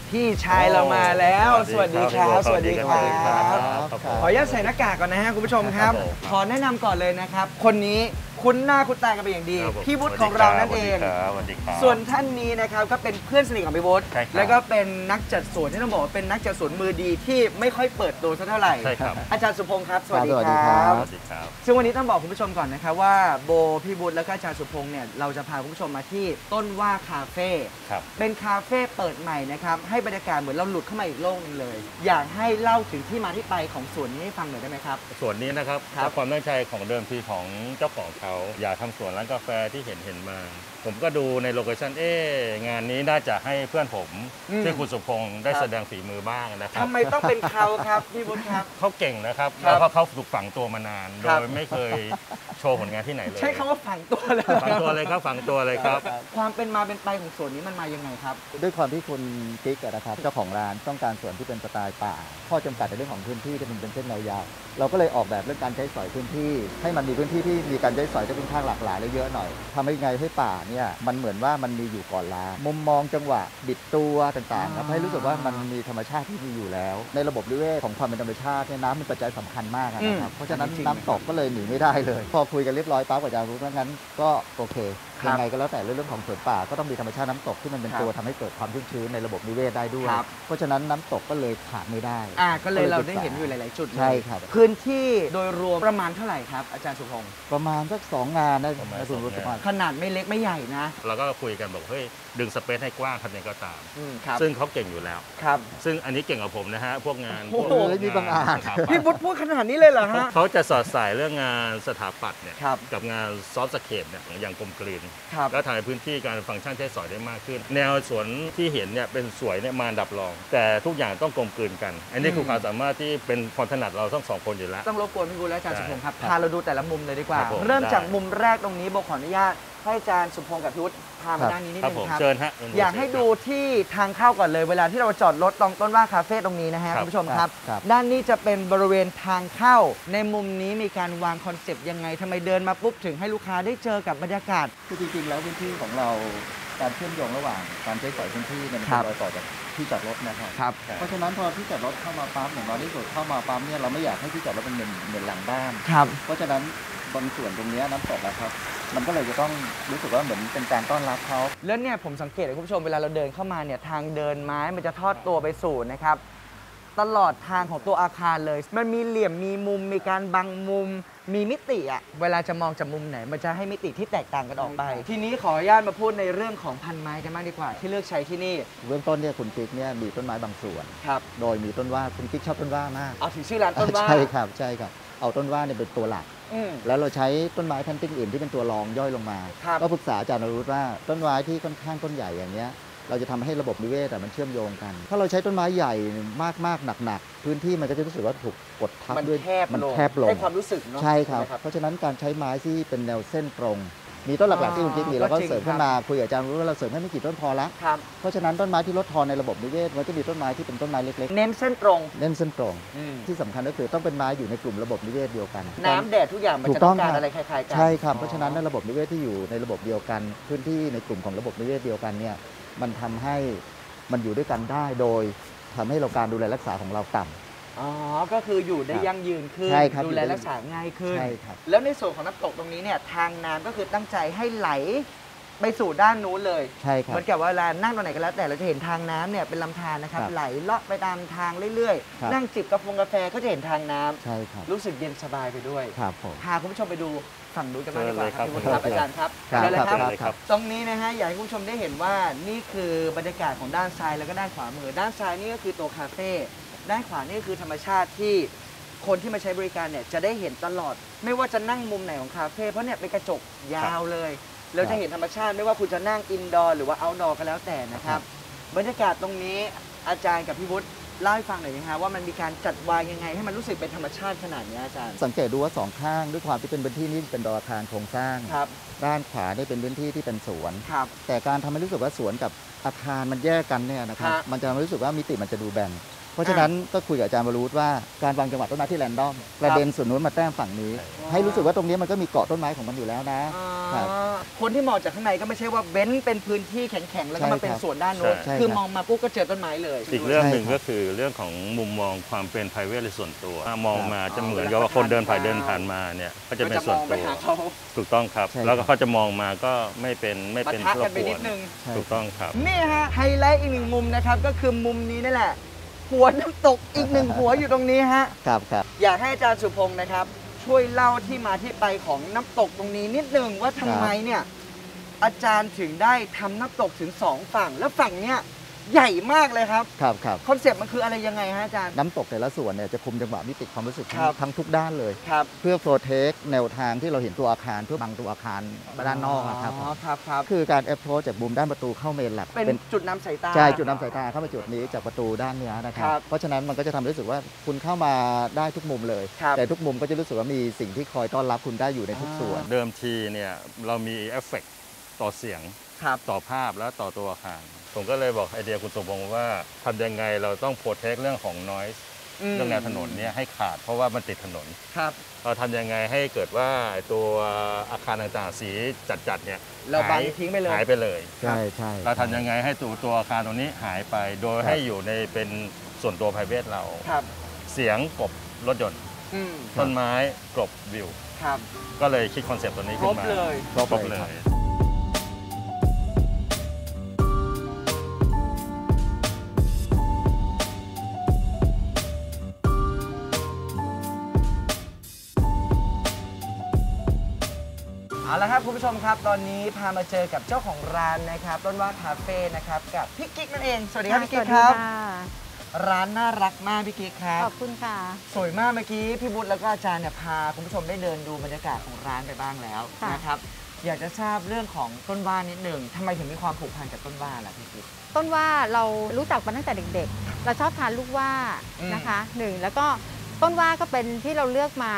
พี่ชายเรามาแล้วสวัสดีครับสวัสดีครับขออนุญาตใส่หน้ากากก่อนนะฮะคุณผู้ชมครับขอแนะนำก่อนเลยนะครับคนนี้คุ้นหน้าคุ้นตากันเป็นอย่างดีพี่วุฒิของเรานั่นเองส่วนท่านนี้นะครับก็เป็นเพื่อนสนิทของพี่วุฒิแล้วก็เป็นนักจัดสวนที่ต้องบอกว่าเป็นนักจัดสวนมือดีที่ไม่ค่อยเปิดตัวสักเท่าไหร่อาจารย์สุพงศ์ครับสวัสดีครับซึ่งวันนี้ต้องบอกคุณผู้ชมก่อนนะครับว่าโบพี่วุฒิแล้วก็อาจารย์สุพงศ์เนี่ยเราจะพาคุณผู้ชมมาที่ต้นว่าคาเฟ่เป็นคาเฟ่เปิดใหม่นะครับให้บรรยากาศเหมือนเราหลุดเข้ามาอีกโลกนึงเลยอยากให้เล่าถึงที่มาที่ไปของสวนนี้ให้ฟังหน่อยได้ไหมครับสวนนี้นะครับความตั้งใจของเดิมทีของเจ้าของเขาอยากทำสวนร้านกาแฟที่เห็นมาผมก็ดูในโลเคชั่นงานนี้น่าจะให้เพื่อนผมชื่อคุณสุพงศ์ได้แสดงฝีมือบ้างนะครับทำไมต้องเป็นเขาครับพี่วุฒิครับเขาเก่งนะครับแล้วก็เขาฝึกฝังตัวมานานโดยไม่เคยโชว์ผลงานที่ไหนเลยใช้คำว่าฝังตัวเลยฝังตัวเลยครับฝังตัวเลยครับความเป็นมาเป็นไปของสวนนี้มันมายังไงครับด้วยความที่คุณกิ๊กนะครับเจ้าของร้านต้องการสวนที่เป็นสไตล์ป่าข้อจำกัดในเรื่องของพื้นที่ที่มันเป็นเส้นแนวยาวเราก็เลยออกแบบเรื่องการใช้สอยพื้นที่ให้มันมีพื้นที่ที่มีการใช้สอยที่ค่อนข้างหลากหลายและเยอะหน่อยทำให้ไงให้ป่าเนี่ยมันเหมือนว่ามันมีอยู่ก่อนล้ามุมมองจังหวะบิดตัวต่างๆครับให้รู้สึกว่ามันมีธรรมชาติที่มีอยู่แล้วในระบบนิเวศของความเป็นธรรมชาติน้ำเป็นปัจจัยสำคัญมากนะครับเพราะฉะนั้นน้ำตกก็เลยหนีไม่ได้เลยพอคุยกันเรียบร้อยปั๊บอาจารย์รู้ว่างั้นก็โอเคยังไงก็แล้วแต่เรื่องของสวนป่าก็ต้องมีธรรมชาติน้ำตกที่มันเป็นตัวทำให้เกิดความชุ่มชื้นในระบบนิเวศได้ด้วยเพราะฉะนั้นน้ำตกก็เลยขาดไม่ได้ก็เลยเราได้เห็นอยู่หลายๆจุดใช่ครับพื้นที่โดยรวมประมาณเท่าไหร่ครับอาจารย์สุพงศ์ประมาณสัก2 งานได้คุณวุฒิขนาดไม่เล็กไม่ใหญ่นะเราก็คุยกันบอกเฮ้ยดึงสเปซให้กว้างครับเนี่ยก็ตามซึ่งเขาเก่งอยู่แล้วครับซึ่งอันนี้เก่งกว่าผมนะฮะพวกงานโอ้โหมีบางอาจพี่วุฒิพูดขนาดนี้เลยเหรอฮะเขาจะสอดใส่เรื่องงานสถาปัตย์เนี่ยกับงานซอฟต์สเคปเนี่ยอย่างกลมกลืนแล้วทำให้พื้นที่การฟังก์ชันใช้สอยได้มากขึ้นแนวสวนที่เห็นเนี่ยเป็นสวยเนี่ยมาดับรองแต่ทุกอย่างต้องกลมกลืนกันอันนี้คือความสามารถที่เป็นความถนัดเราทั้ง2 คนอยู่แล้วต้องรบกวนพี่วุฒิและอาจารย์สุพงศ์ครับพาเราดูแต่ละมุมเลยดีกว่าเริ่มจากมุมแรกตรงนี้โบขออนุญาตให้อาจารย์สุพงศ์กับพี่วุฒิพามาด้านนี้นิดนึงครับอยากให้ดูที่ทางเข้าก่อนเลยเวลาที่เราจอดรถตรงต้นว่าคาเฟ่ตรงนี้นะฮะคุณผู้ชมครับด้านนี้จะเป็นบริเวณทางเข้าในมุมนี้มีการวางคอนเซปต์ยังไงทำไมเดินมาปุ๊บถึงให้ลูกค้าได้เจอกับบรรยากาศคือจริงๆแล้วพื้นที่ของเราการเชื่อมโยงระหว่างการใช้สอยพื้นที่มันเป็นรอยต่อจากที่จอดรถนะครับเพราะฉะนั้นพอที่จอดรถเข้ามาปั๊มอย่างเราที่สุดเข้ามาปั๊มเนี่ยเราไม่อยากให้ที่จอดรถเป็นเหมือนหลังบ้านเพราะฉะนั้นบนส่วนตรงนี้น้ำตกนะครับมันก็เลยจะต้องรู้สึกว่าเหมือนเป็นการต้อนรับเขาแล้วเนี่ยผมสังเกตเลยคุณผู้ชมเวลาเราเดินเข้ามาเนี่ยทางเดินไม้มันจะทอดตัวไปสู่นะครับตลอดทางของตัวอาคารเลยมันมีเหลี่ยมมีมุมมีการบังมุมมีมิติอะเวลาจะมองจากมุมไหนมันจะให้มิติที่แตกต่างกันออกไปทีนี้ขออนุญาตมาพูดในเรื่องของพันไม้กันมากดีกว่าที่เลือกใช้ที่นี่เบื้องต้นเนี่ยคุณกิ๊กเนี่ยมีต้นไม้บางส่วนโดยมีต้นว่าคุณกิ๊กชอบต้นว่ามากเอาถึงชื่อร้านต้นว่าใช่ครับเอาต้นว่าเนี่ยเป็นตัวหลักแล้วเราใช้ต้นไม้พันธุ์อื่นที่เป็นตัวรองย่อยลงมาก็ปรึกษาอาจารย์นรุตว่าต้นไม้ที่ค่อนข้างต้นใหญ่อย่างเนี้ยเราจะทำให้ระบบนิเวศมันเชื่อมโยงกันถ้าเราใช้ต้นไม้ใหญ่มากหนักพื้นที่มันก็จะรู้สึกว่าถูกกดทับด้วยมันแคบลงให้ความรู้สึกเนาะใช่ครับเพราะฉะนั้นการใช้ไม้ที่เป็นแนวเส้นตรงมีต้นหลักๆที่คุณกิ๊กมีแล้วก็เสริมขึ้นมาคุยกับอาจารย์รู้ว่าเราเสริมให้ไม่กี่ต้นพอละเพราะฉะนั้นต้นไม้ที่ลดทอนในระบบนิเวศมันจะมีต้นไม้ที่เป็นต้นไม้เล็กๆเน้นเส้นตรงที่สำคัญก็คือต้องเป็นไม้อยู่ในกลุ่มระบบนิเวศเดียวกันน้ำแดดทุกอย่างมันจะต้องการอะไรคล้ายๆกันใช่ครับเพราะฉะนั้นในระบบนิเวศที่อยู่ในระบบเดียวกันพื้นที่ในกลุ่มของระบบนิเวศเดียวกันเนี่ยมันทำให้มันอยู่ด้วยกันได้โดยทำให้เราการดูแลรักษาของเราต่ำก็คืออยู่ได้ยั่งยืนขึ้นดูแลรักษาง่ายขึ้นแล้วในส่วนของน้ำตกตรงนี้เนี่ยทางน้ำก็คือตั้งใจให้ไหลไปสู่ด้านนู้นเลยใช่ครับเหมือนกับว่าเวลานั่งตรงไหนก็แล้วแต่เราจะเห็นทางน้ำเนี่ยเป็นลำธารนะครับไหลเลาะไปตามทางเรื่อยๆนั่งจิบกาแฟก็จะเห็นทางน้ำใช่ครับรู้สึกเย็นสบายไปด้วยพาคุณผู้ชมไปดูฝั่งนู้นกันบ้างดีกว่าครับอาจารย์ครับเลยครับตรงนี้นะฮะอยากให้คุณผู้ชมได้เห็นว่านี่คือบรรยากาศของด้านซ้ายแล้วก็ด้านขวามือด้านซ้ายนี่ก็คือตัวคาเฟ่ด้านขวานี่คือธรรมชาติที่คนที่มาใช้บริการเนี่ยจะได้เห็นตลอดไม่ว่าจะนั่งมุมไหนของคาเฟ่เพราะเนี่ยเป็นกระจกยาวเลยแล้วจะเห็นธรรมชาติไม่ว่าคุณจะนั่งอินดอร์หรือว่าเอาท์ดอร์ก็แล้วแต่นะครับบรรยากาศตรงนี้อาจารย์กับพี่วุฒิเล่าให้ฟังหน่อยนะคะว่ามันมีการจัดวางยังไงให้มันรู้สึกเป็นธรรมชาติขนาดนี้อาจารย์สังเกตดูว่า2 ข้างด้วยความที่เป็นพื้นที่นี้เป็นดออาคารโครงสร้างด้านขวาได้เป็นพื้นที่ที่เป็นสวนแต่การทำให้รู้สึกว่าสวนกับอาคารมันแยกกันเนี่ยนะครับมันจะรู้สึกว่ามิติมันจะดูแบนเพราะฉะนั้นก็คุยกับอาจารย์วรุษว่าการวางจังหวะต้นไม้ที่แรนดอมประเด็นส่วนนู้นมาแต้มฝั่งนี้ ให้รู้สึกว่าตรงนี้มันก็มีเกาะต้นไม้ของมันอยู่แล้วนะครับคนที่มองจากข้างในก็ไม่ใช่ว่าเบ้นเป็นพื้นที่แข็งๆแล้วก็มาเป็นส่วนด้านโน้นใช่ครับคือมองมาปุ๊บก็เจอต้นไม้เลยอีกเรื่องหนึ่งใช่ครับก็คือเรื่องของมุมมองความเป็น private หรือส่วนตัวมองมาจะเหมือนกับว่าคนเดินผ่านมาเนี่ยก็จะเป็นส่วนตัวถูกต้องครับ แล้วก็เขาจะมองมาก็ไม่เป็นปะทะกันไปนิดนึงถูกต้องครับนี่ฮะไฮไลท์อีกหนึ่งมุมนะครับก็คือมุมนี้นี่แหละ หัวน้ำตกอีกหนึ่งหัวอยู่ตรงนี้ฮะครับอยากให้อาจารย์สุพงศ์นะครับ ช่วยเล่าที่มาที่ไปของน้ำตกตรงนี้นิดนึงว่าทำไมเนี่ยอาจารย์ถึงได้ทำน้ำตกถึง2ฝั่งแล้วฝั่งเนี้ยใหญ่มากเลยครับครับคอนเซปต์มันคืออะไรยังไงฮะอาจารย์น้ำตกแต่ละส่วนเนี่ยจะคุมจังหวะมิติความรู้สึกครับทั้งทุกด้านเลยครับเพื่อโปรเทคแนวทางที่เราเห็นตัวอาคารเพื่อบังตัวอาคารด้านนอกนะครับครับคือการแอปโพสจากมุมด้านประตูเข้าเมนหลักเป็นจุดนำสายตาใช่จุดนำสายตาเข้ามาจุดนี้จากประตูด้านเนี้ยนะครัครับเพราะฉะนั้นมันก็จะทำให้รู้สึกว่าคุณเข้ามาได้ทุกมุมเลยครับแต่ทุกมุมก็จะรู้สึกว่ามีสิ่งที่คอยต้อนรับคุณได้อยู่ในทุกส่วนเดิมทีเนี่ยเรามีเอฟเฟกต์ต่อเสียงครับต่อภาพและต่อตัวอาคารผมก็เลยบอกไอเดียคุณสมพงษ์ว่าทำยังไงเราต้องโปรเทคเรื่องของ noise เรื่องแนวถนนเนี่ยให้ขาดเพราะว่ามันติดถนนครับเราทำยังไงให้เกิดว่าตัวอาคารต่างๆสีจัดๆเนี่ยเราบังทิ้งไปเลยหายไปเลยใช่ใช่เราทำยังไงให้ตัวอาคารตรงนี้หายไป โดยให้อยู่ในเป็นส่วนตัว private เราครับเสียงกลบรถยนต์อืมต้นไม้กลบวิวครับก็เลยคิดคอนเซปต์ตัวนี้ขึ้นมาครบเลยครบเลยเอาละครับคุณผู้ชมครับตอนนี้พามาเจอกับเจ้าของร้านนะครับต้นว่าคาเฟ่นะครับกับพี่กิ๊กนั่นเองสวัสดีครับพี่กิ๊กครับ ร้านน่ารักมากพี่กิ๊กครับขอบคุณค่ะสวยมากเมื่อกี้พี่บุตรแล้วก็อาจารย์เนี่ยพาคุณผู้ชมได้เดินดูบรรยากาศของร้านไปบ้างแล้วค่ะนะครับอยากจะทราบเรื่องของต้นว่านิดหนึ่งทำไมถึงมีความผูกพันกับต้นว่าล่ะพี่กิ๊กต้นว่าเรารู้จักมาตั้งแต่เด็กๆ เราชอบทานลูกว่านะคะหนึ่งแล้วก็ต้นว่าก็เป็นที่เราเลือกมา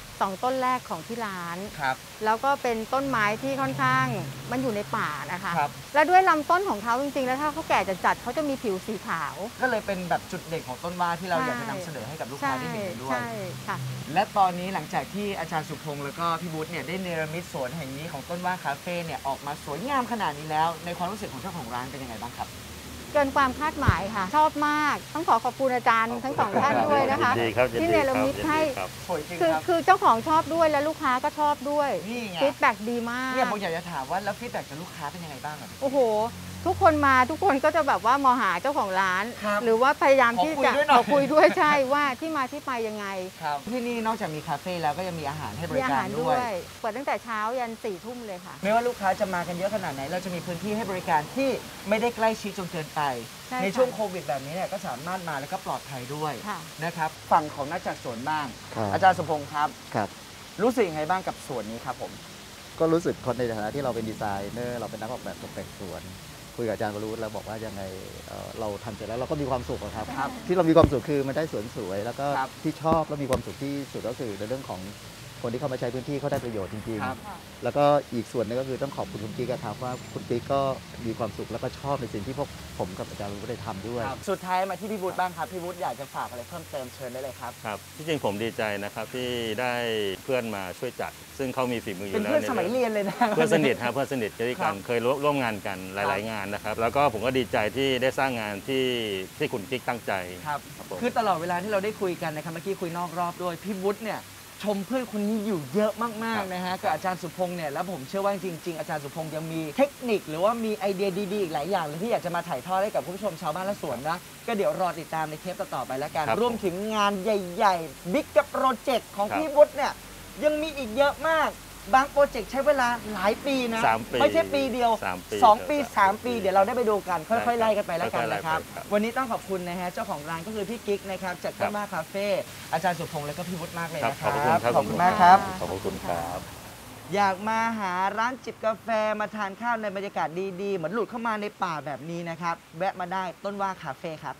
2 ต้นแรกของที่ร้านครับแล้วก็เป็นต้นไม้ที่ค่อนข้างมันอยู่ในป่านะคะครับแล้วด้วยลำต้นของเขาจริงๆ แล้วถ้าเขาแก่จัดๆเขาจะมีผิวสีขาวก็เลยเป็นแบบจุดเด่นของต้นว่าที่เราอยากจะนำเสนอให้กับลูกค้าใช่ได้เห็นกันด้วยใช่ค่ะและตอนนี้หลังจากที่อาจารย์สุพงศ์แล้วก็พี่บุตรเนี่ยได้เนรมิตสวนแห่งนี้ของต้นว่าคาเฟ่เนี่ยออกมาสวยงามขนาดนี้แล้ว ในความรู้สึกของเจ้าของร้านเป็นยังไงบ้างครับเกินความคาดหมายค่ะ ชอบมากต้องขอบคุณอาจารย์ทั้ง2 ท่านด้วยนะคะยินดีครับยินดีที่เนรมิตครับให้ยินดีครับสวยจริงคือครับคือเจ้าของชอบด้วยและลูกค้าก็ชอบด้วยนี่ไงฟีดแบ็กดีมากเนี่ยผมอยากจะถามว่าแล้วฟีดแบ็กจากลูกค้าเป็นยังไงบ้างอะโอ้โห ทุกคนมาทุกคนก็จะแบบว่ามองหาเจ้าของร้านครับหรือว่าพยายามที่จะขอคุยด้วยหน่อยขอคุยด้วยใช่ว่าที่มาที่ไปยังไงครับที่นี่นอกจากมีคาเฟ่แล้วก็ยังมีอาหารให้บมีริอาการหารด้ด้ววย ยเปิดตั้งแต่เช้ายัน4 ทุ่มเลยค่ะไม่ว่าลูกค้าจะมากันเยอะขนาดไหน เราจะมีพื้นที่ให้บริการที่ไม่ได้ใกล้ชิดจนเกินไปใช่ในค่ะช่วงโควิดแบบนี้เนี่ยก็สามารถมาแล้วก็ปลอดภัยด้วยค่ะนะครับฝั่งของนักจัดสวนบ้างครับอาจารย์สมพงศ์ครับครับรู้สึกยังไงบ้างกับสวนนี้ครับผมก็รู้สึกคนในฐานะที่เราเป็นดีไซเนอร์เราเป็นนักออกแบบตกแต่งสวน คุยกับอาจารย์วรุษแล้วบอกว่ายังไงเราทำเสร็จแล้วเราก็มีความสุขอะครับครับที่เรามีความสุขคือมันได้สวนสวย แล้วก็ครับที่ชอบแล้วมีความสุขที่สุดก็คือในเรื่องของคนที่เข้ามาใช้พื้นที่เขาได้ประโยชน์จริงครับๆ แล้วก็อีกส่วนหนึงก็คือต้องขอบคุณคุณกิ๊กครับว่าคุณกิ๊กก็มีความสุขแล้วก็ชอบในสิ่งที่พวกผมกับอาจารย์วรุษได้ทำด้วยครับสุดท้ายมาที่พี่บุตรบ้างครับพี่บุตรอยากจะฝากอะไรเพิ่มเติมเชิญได้เลยครับครับที่จริงผมดีใจนะครับที่ได้เพื่อนมาช่วยจัด ซึ่งเขามีฝีมืออเป็นยู่แล้วเพื่อนสมัยเรียนเลยนะเพื่อนสนิทฮะเพื่อนสนิทด้วยครักันบเคยร่วมงานกันหลาย ๆ งานนะครับ แล้วก็ผมก็ดีใจที่ได้สร้างงานที่คุณกิ๊กตั้งใจครับครับผมคือตลอดเวลาที่เราได้คุยกันนะครับเมื่อกี้คุยนอกรอบด้วยพี่วุฒิเนี่ยชมเพื่อนคนนี้อยู่เยอะมากๆนะฮะกับอาจารย์สุพงศ์เนี่ยแล้วผมเชื่อว่าจริงๆอาจารย์สุพงศ์ยังมีเทคนิคหรือว่ามีไอเดียดีๆอีกหลายอย่างเลยที่อยากจะมาถ่ายทอดให้กับคุณผู้ชมชาวบ้านและสวนนะก็เดี๋ยวรอติดตามในเทปต่อๆไปแล้วกันครับรวมถึงงานใหญ่ๆบิ๊กกับโปรเจกต์ของครับพี่วุฒิเนี่ยยังมีอีกเยอะมากบางโปรเจกต์ใช้เวลาหลายปีนะ 3 ปีไม่ใช่ปีเดียว 3 ปี 2 ปี 3 ปีเดี๋ยวเราได้ไปดูกันค่อยๆไล่กันไปแล้วกันค่อยๆไล่นะครับไปครับวันนี้ต้องขอบคุณนะฮะเจ้าของร้านก็คือพี่กิ๊กนะครับจากต้นว่าคาเฟ่อาจารย์สุพงศ์และก็พี่วุฒิมากเลยครับนะคขอบคุณครับรับขอบคุณมากครับขอบคุณครับอยากมาหาร้านจิบกาแฟมาทานข้าวในบรรยากาศดีๆ เหมือนหลุดเข้ามาในป่าแบบนี้นะครับ แวะมาได้ต้นว่าคาเฟ่ครับ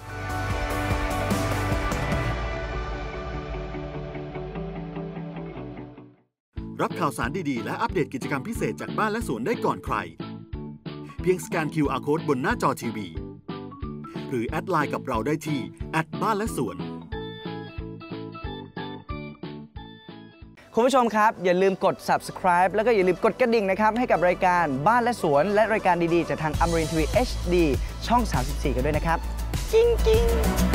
รับข่าวสารดีๆ และอัปเดตกิจกรรมพิเศษจากบ้านและสวนได้ก่อนใคร เพียงสแกน QR Code บนหน้าจอทีวีหรือแอดไลน์กับเราได้ที่บ้านและสวนคุณผู้ชมครับอย่าลืมกด subscribe แล้วก็อย่าลืมกดกระดิ่งนะครับให้กับรายการบ้านและสวนและรายการดีๆจากทางอมรินทร์ทีวี HD ช่อง 34 กันด้วยนะครับ จริงๆ